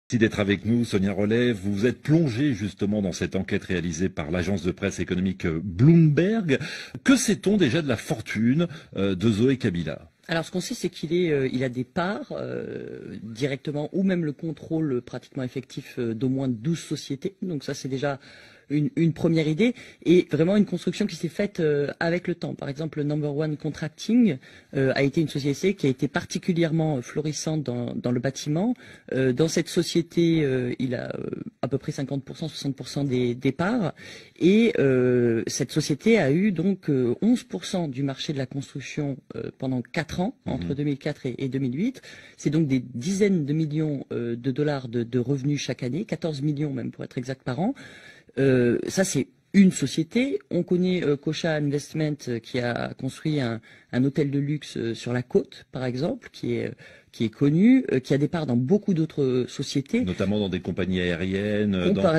Merci d'être avec nous, Sonia Rollet. Vous vous êtes plongée justement dans cette enquête réalisée par l'agence de presse économique Bloomberg. Que sait-on déjà de la fortune de Zoé Kabila? Alors, ce qu'on sait, c'est il a des parts directement ou même le contrôle pratiquement effectif d'au moins 12 sociétés. Donc ça, c'est déjà une première idée et vraiment une construction qui s'est faite avec le temps. Par exemple, le Number One Contracting a été une société qui a été particulièrement florissante dans le bâtiment. Dans cette société, il a à peu près 50%, 60% des parts et cette société a eu donc 11% du marché de la construction pendant 4 ans, entre 2004 et 2008. C'est donc des dizaines de millions de dollars de revenus chaque année, 14 millions même pour être exact par an. Ça, c'est une société. On connaît Cocha Investment qui a construit un hôtel de luxe sur la côte, par exemple, qui est connu, qui a des parts dans beaucoup d'autres sociétés. Notamment dans des compagnies aériennes,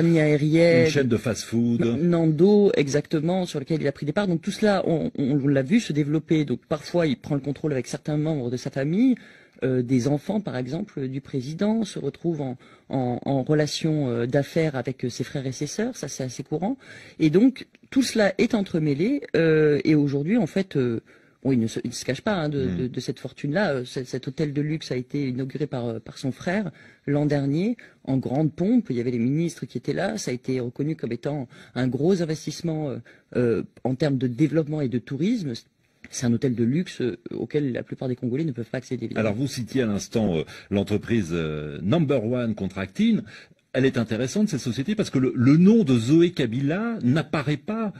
une chaîne de fast-food. Nando, exactement, sur lequel il a pris des parts. Donc tout cela, on l'a vu se développer. Donc parfois, il prend le contrôle avec certains membres de sa famille. Des enfants, par exemple, du président se retrouvent en relation d'affaires avec ses frères et ses sœurs, ça c'est assez courant. Et donc tout cela est entremêlé et aujourd'hui, en fait, il ne se cache pas de cette fortune-là. Cet hôtel de luxe a été inauguré par son frère l'an dernier en grande pompe. Il y avait les ministres qui étaient là. Ça a été reconnu comme étant un gros investissement en termes de développement et de tourisme. C'est un hôtel de luxe auquel la plupart des Congolais ne peuvent pas accéder. Évidemment. Alors vous citiez à l'instant l'entreprise Number One Contracting. Elle est intéressante, cette société, parce que le nom de Zoé Kabila n'apparaît pas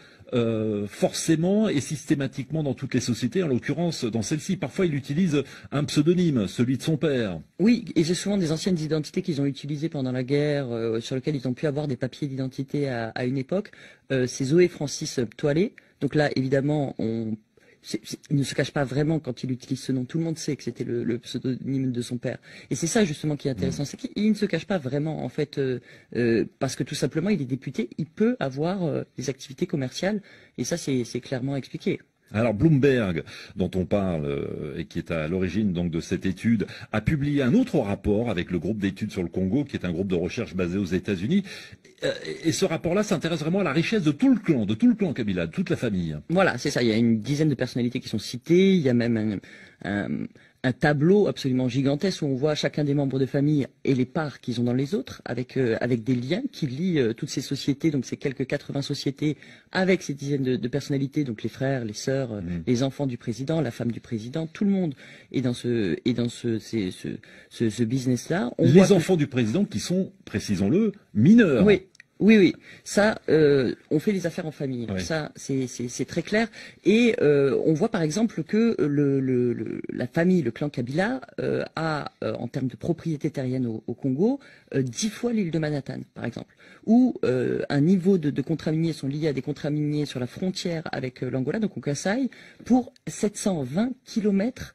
forcément et systématiquement dans toutes les sociétés, en l'occurrence dans celle-ci. Parfois, il utilise un pseudonyme, celui de son père. Oui, et c'est souvent des anciennes identités qu'ils ont utilisées pendant la guerre, sur lesquelles ils ont pu avoir des papiers d'identité à une époque. C'est Zoé Francis Toilé. Donc là, évidemment, il ne se cache pas vraiment quand il utilise ce nom. Tout le monde sait que c'était le pseudonyme de son père. Et c'est ça justement qui est intéressant, c'est qu'il ne se cache pas vraiment en fait, parce que tout simplement il est député, il peut avoir des activités commerciales et ça c'est clairement expliqué. Alors Bloomberg, dont on parle et qui est à l'origine donc de cette étude, a publié un autre rapport avec le groupe d'études sur le Congo, qui est un groupe de recherche basé aux États-Unis. Et ce rapport-là s'intéresse vraiment à la richesse de tout le clan Kabila, de toute la famille. Voilà, c'est ça. Il y a une dizaine de personnalités qui sont citées. Il y a même un tableau absolument gigantesque où on voit chacun des membres de famille et les parts qu'ils ont dans les autres, avec des liens qui lient toutes ces sociétés, donc ces quelques 80 sociétés, avec ces dizaines de personnalités, donc les frères, les sœurs, les enfants du président, la femme du président, tout le monde est dans ce business-là. Les enfants du président qui sont, précisons-le, mineurs. Oui. Oui. Ça, on fait les affaires en famille. Oui. Ça, c'est très clair. Et on voit par exemple que la famille, le clan Kabila, a, en termes de propriété terrienne au Congo, 10 fois l'île de Manhattan, par exemple, où un niveau de contrats miniers sont liés à des contrats miniers sur la frontière avec l'Angola, donc au Kasaï, pour 720 kilomètres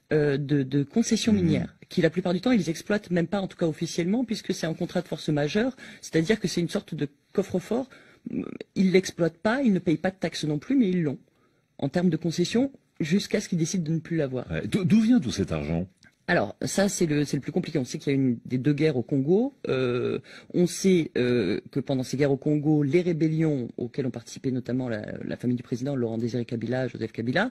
de concessions minières, qui la plupart du temps ils exploitent même pas, en tout cas officiellement, puisque c'est un contrat de force majeure, c'est-à-dire que c'est une sorte de coffre-fort. Ils l'exploitent pas, ils ne payent pas de taxes non plus, mais ils l'ont en termes de concessions jusqu'à ce qu'ils décident de ne plus l'avoir. Ouais. D'où vient tout cet argent? Alors ça c'est le plus compliqué. On sait qu'il y a eu des 2 guerres au Congo. On sait que pendant ces guerres au Congo, les rébellions auxquelles ont participé notamment la famille du président Laurent Désiré Kabila, Joseph Kabila,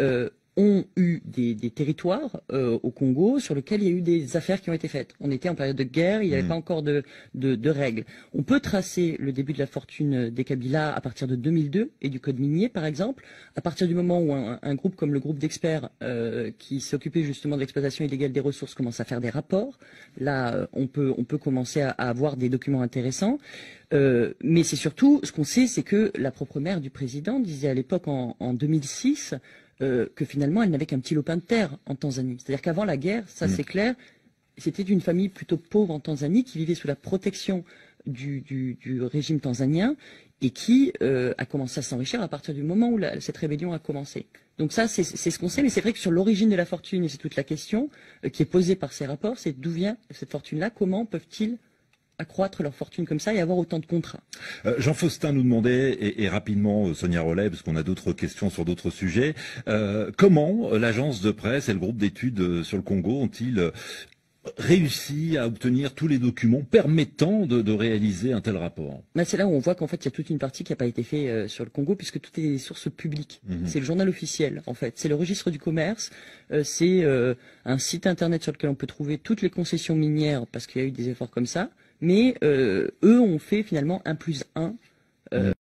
ont eu des territoires au Congo sur lesquels il y a eu des affaires qui ont été faites. On était en période de guerre, il n'y avait pas encore de règles. On peut tracer le début de la fortune des Kabila à partir de 2002 et du code minier, par exemple, à partir du moment où un groupe comme le groupe d'experts qui s'occupait justement de l'exploitation illégale des ressources commence à faire des rapports. Là, on peut commencer à avoir des documents intéressants. Mais c'est surtout, ce qu'on sait, c'est que la propre mère du président disait à l'époque en 2006 que finalement elle n'avait qu'un petit lopin de terre en Tanzanie. C'est-à-dire qu'avant la guerre, ça c'est clair, c'était une famille plutôt pauvre en Tanzanie qui vivait sous la protection du régime tanzanien et qui a commencé à s'enrichir à partir du moment où cette rébellion a commencé. Donc ça, c'est ce qu'on sait, mais c'est vrai que sur l'origine de la fortune, et c'est toute la question qui est posée par ces rapports, c'est d'où vient cette fortune-là, comment peuvent-ils accroître leur fortune comme ça et avoir autant de contrats. Jean Faustin nous demandait, et rapidement Sonia Rollet, parce qu'on a d'autres questions sur d'autres sujets, comment l'agence de presse et le groupe d'études sur le Congo ont-ils réussi à obtenir tous les documents permettant de réaliser un tel rapport? Là, c'est là où on voit qu'en fait, il y a toute une partie qui n'a pas été faite sur le Congo, puisque tout est des sources publiques. C'est le journal officiel, en fait. C'est le registre du commerce. C'est un site internet sur lequel on peut trouver toutes les concessions minières, parce qu'il y a eu des efforts comme ça. Mais eux ont fait finalement 1+1